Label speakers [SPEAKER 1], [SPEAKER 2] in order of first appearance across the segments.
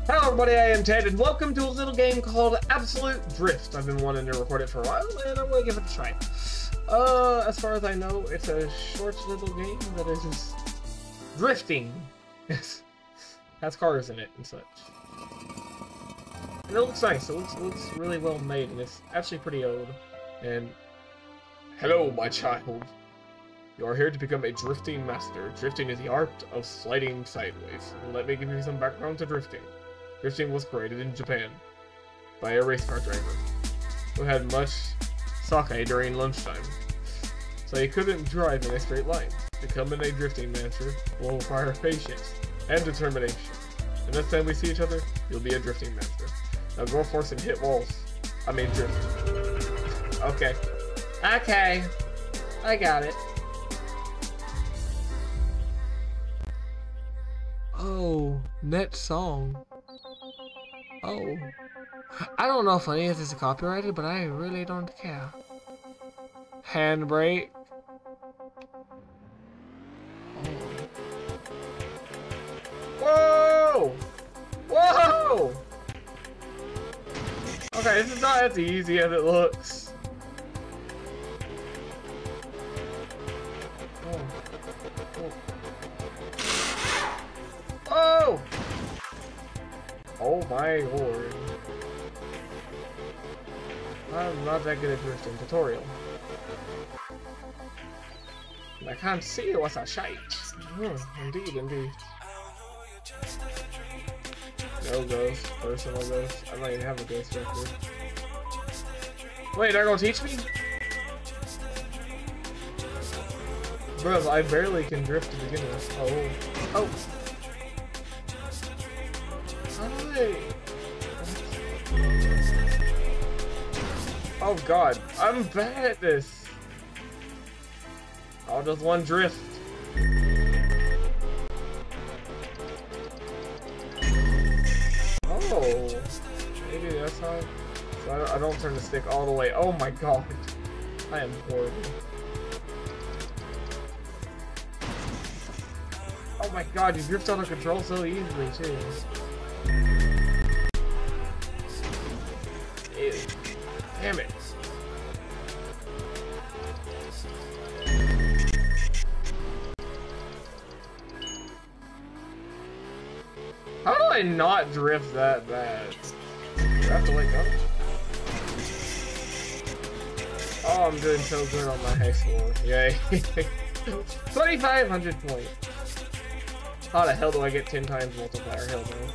[SPEAKER 1] Hello everybody, I am Ted, and welcome to a little game called Absolute Drift. I've been wanting to record it for a while, and I'm going to give it a try. As far as I know, it's a short little game that is just drifting. Yes, has cars in it and such. And it looks nice, it looks really well made, and it's actually pretty old. And, hello my child. You are here to become a drifting master. Drifting is the art of sliding sideways. Let me give you some background to drifting. Drifting was created in Japan by a race car driver who had much sake during lunchtime, so he couldn't drive in a straight line. Becoming a drifting master will require patience and determination. The next time we see each other, you'll be a drifting master. Now go forth and hit walls. I mean drift. Okay. Okay. I got it. Oh, net song. Oh. I don't know if any of this is copyrighted, but I really don't care. Handbrake. Oh. Whoa! Whoa! Okay, this is not as easy as it looks. Oh! Oh my lord. I'm not that good at drifting. Tutorial. I can't see what's a shite. Indeed, indeed. No ghost. Personal ghost. I don't even have a ghost record. Wait, they're gonna teach me? Bro, I barely can drift to begin with. Oh. Oh. Hi. Oh god, I'm bad at this. I'll just one drift. Oh, maybe that's how. So I don't turn the stick all the way. Oh my god, I am horrible. Oh my god, you drift out of control so easily too. Ew. Damn it. How do I not drift that bad? Do I have to wake up? Oh, I'm doing so good on my high score. Yay. 2,500 points. How the hell do I get 10 times multiplier? Hell no.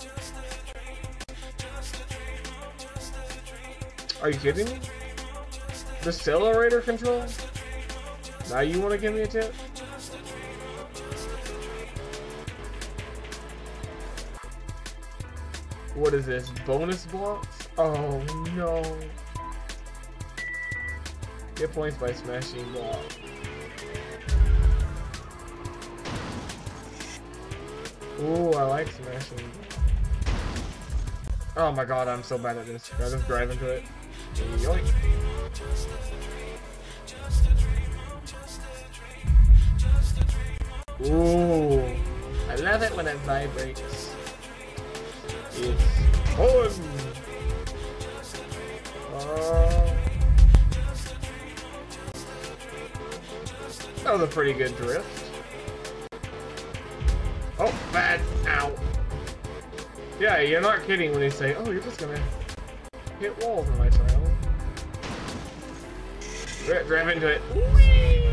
[SPEAKER 1] Are you kidding me? The accelerator control? Now you want to give me a tip? What is this? Bonus blocks? Oh no. Get points by smashing blocks. Ooh, I like smashing. Oh my god, I'm so bad at this. I just drive into it. Yoink. Ooh, I love it when it vibrates. It's fun. That was a pretty good drift. Oh, bad. Ow. Yeah, you're not kidding when you say, oh, you're just gonna hit walls in my child. Drive into it. Whee!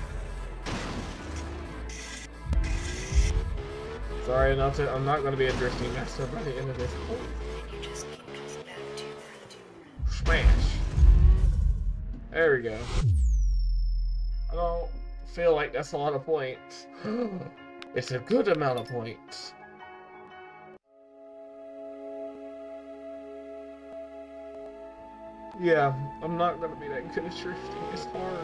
[SPEAKER 1] Sorry, I'm not gonna be a drifting master by the end of this. Oh. Smash. There we go. I don't feel like that's a lot of points. It's a good amount of points. Yeah, I'm not gonna be that good at drifting. It's hard.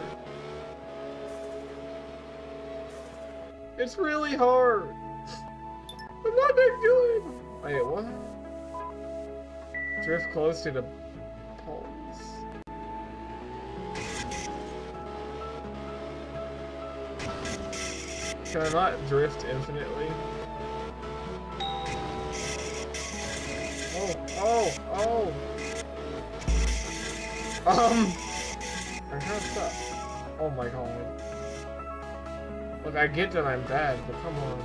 [SPEAKER 1] It's really hard. I'm not that good. Wait, what? Drift close to the poles. Can I not drift infinitely? Oh, oh, oh. I'm kind of stuck. Oh my god. Look, I get that I'm bad, but come on.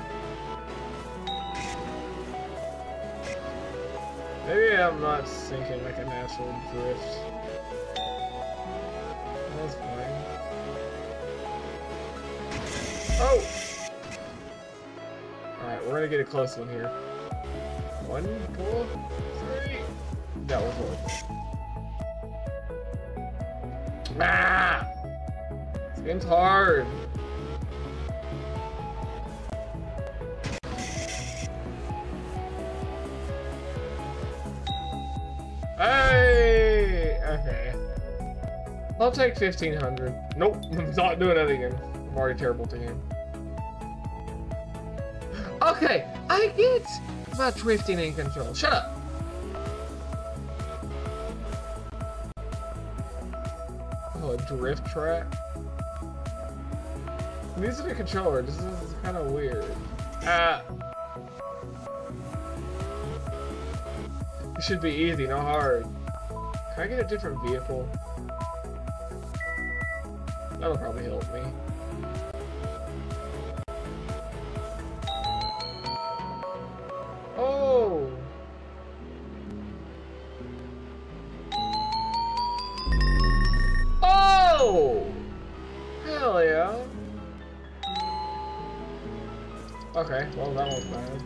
[SPEAKER 1] Maybe I'm not sinking like an actual drift. That's fine. Oh! Alright, we're gonna get a close one here. 1, 2, 3. That was horrible. Ah! This game's hard. Hey! Okay. I'll take 1500. Nope, I'm not doing that again. I'm already terrible at the game. Okay, I get about drifting in control. Shut up! Oh, a drift track? I'm using a controller. This is kind of weird. Ah! It should be easy, not hard. Can I get a different vehicle? That'll probably help me. Oh! Oh! Hell yeah! Okay, well that one's bad.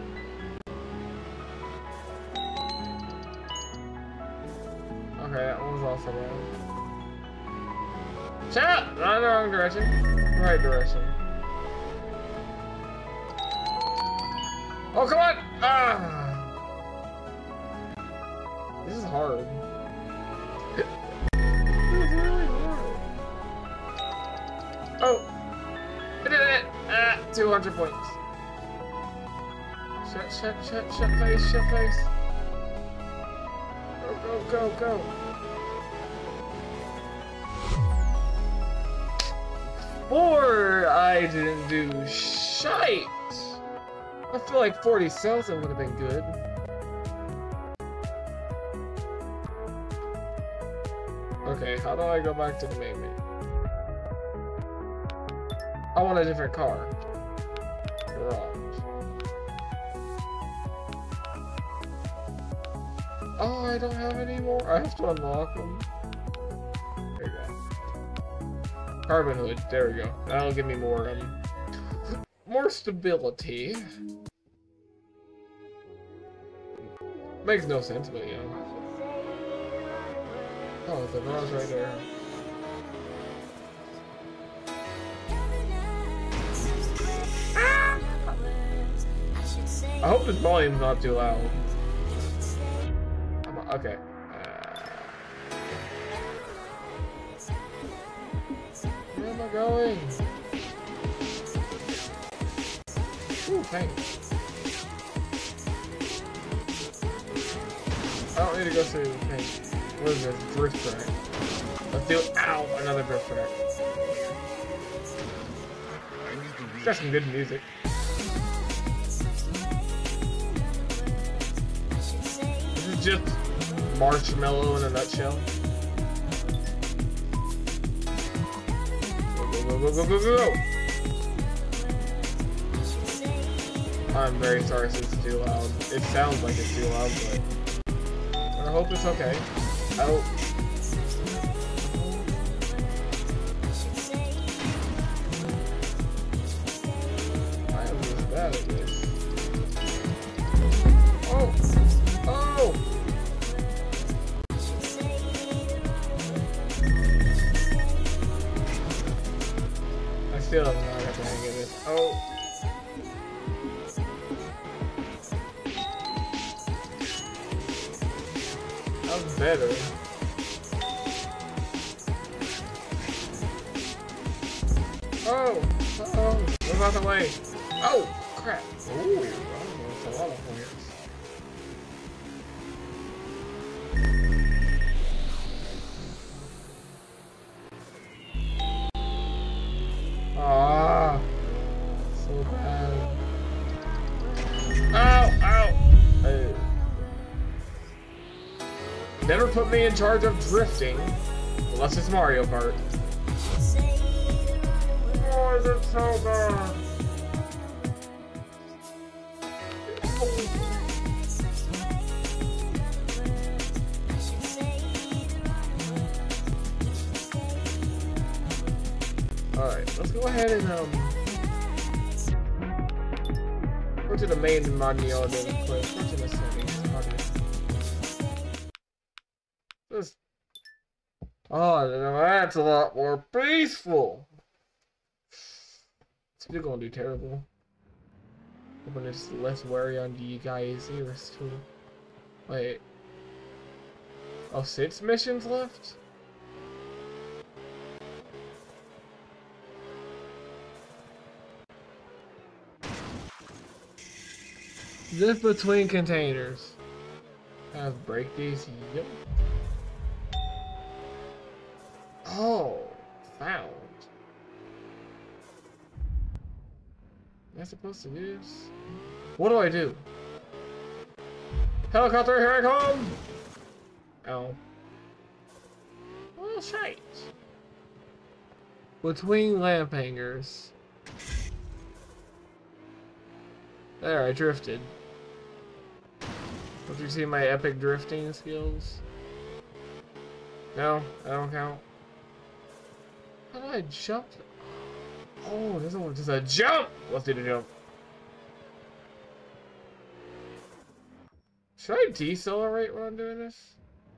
[SPEAKER 1] Okay, that one's also bad. Shut up! Not in the wrong direction. Right direction. Oh, come on! Ah! This is hard. This is really hard. Oh! I did it! Ah! 200 points. Shut face, shut face. Go, go, go. Or I didn't do shite. I feel like 40,000 would have been good. Okay, how do I go back to the main menu? I want a different car. Garage. Oh, I don't have any more. I have to unlock them. There you go. Carbon hood. There we go. That'll give me more stability. Makes no sense, but you know. Oh, the garage right there. Ah! I hope this volume's not too loud. Okay. Where am I going? Ooh, thanks. I don't need to go through. Hey, what is this? Drift track. Let's do. Ow! Another drift track. It's got some good music. This is just Marshmallow in a nutshell. Go, go, go, go, go, go, go! I'm very sorry if it's too loud. It sounds like it's too loud, but I hope it's okay. I hope. I am just bad at this. Oh! Oh! I still have not got the hang of this. Oh! That's better. Oh! Oh! Move out the way! Oh! Crap! Ooh! That's a lot of points. Ah! So bad. Ow! Ow! Hey. Never put me in charge of drifting, unless it's Mario Kart. Oh, is it so bad? Alright, let's go ahead and go to the main menu really quick. Go to the settings. Just... Oh, that's a lot more peaceful. It's gonna do terrible. Hoping it's less worry on you guys' ears too. Wait. Oh, 6 missions left? Just between containers. Have break these? Yep. Oh, found. Am I supposed to do this? What do I do? Helicopter, here I come! Oh. Well, shite. Between lamp hangers. There, I drifted. Don't you see my epic drifting skills? No, I don't count. How do I jump? Oh, this one just a jump! Let's do the jump. Should I decelerate when I'm doing this?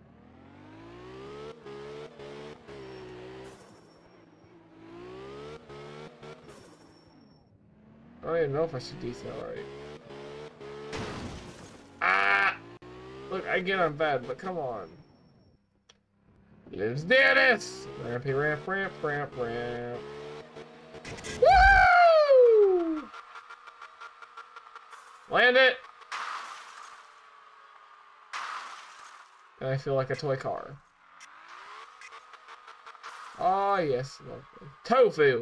[SPEAKER 1] I don't even know if I should decelerate. Ah! Look, again, I'm bad, but come on. Let's do this! Rampy ramp, ramp, ramp, ramp. Woo! Land it! And I feel like a toy car. Oh, yes, lovely. Tofu!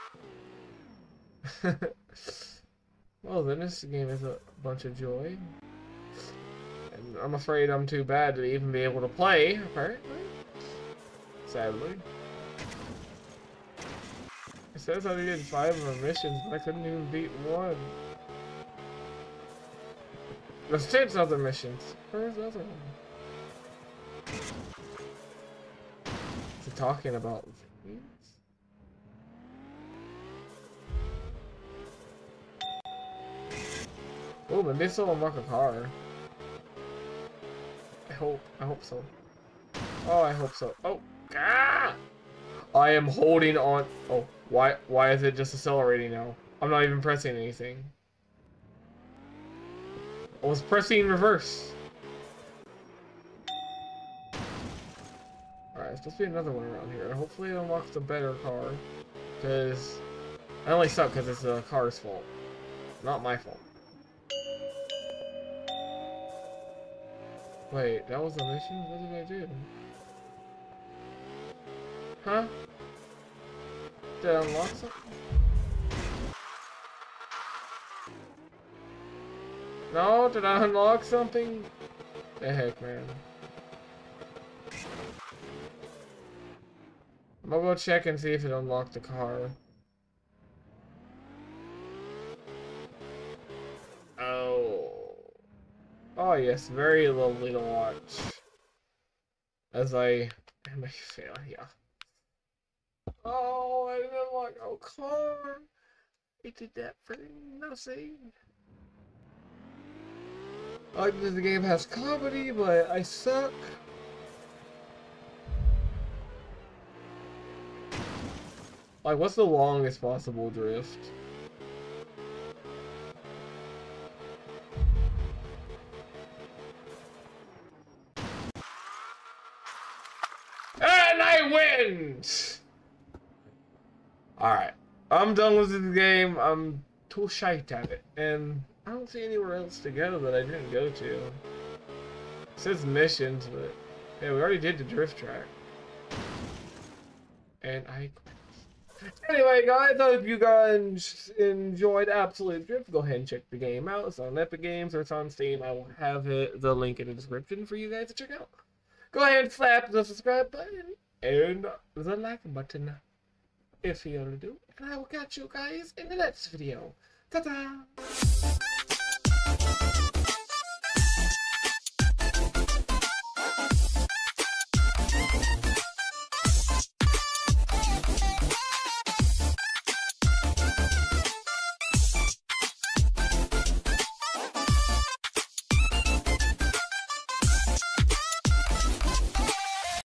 [SPEAKER 1] Well, then this game is a bunch of joy. And I'm afraid I'm too bad to even be able to play, apparently. Sadly. It says I did 5 of the missions, but I couldn't even beat 1. There's 6 other missions. Where's the other one? Is it talking about these? Oh, maybe it's still unlock a car. I hope so. Oh, I hope so. Oh, ah! I am holding on. Oh, why is it just accelerating now? I'm not even pressing anything. I was pressing reverse. Alright, there's supposed to be another one around here. Hopefully it unlocks a better car. Because I only suck because it's the car's fault. Not my fault. Wait, that was a mission? What did I do? Huh? Did I unlock something? No, did I unlock something? The heck, man. I'm gonna go check and see if it unlocked the car. Oh. Oh yes, very lovely to watch. As I fail, yeah. Oh, I didn't unlock a car. It did that for nothing. I like that the game has comedy, but I suck. Like, what's the longest possible drift? And I win! Alright. I'm done with this game. I'm too shite at it. And I don't see anywhere else to go that I didn't go to. It says missions, but yeah, we already did the drift track. And I quit. Anyway, guys, I hope you guys enjoyed Absolute Drift. Go ahead and check the game out. It's on Epic Games or it's on Steam. I will have the link in the description for you guys to check out. go ahead and slap the subscribe button and the like button if you want to do. And I will catch you guys in the next video. Ta-ta!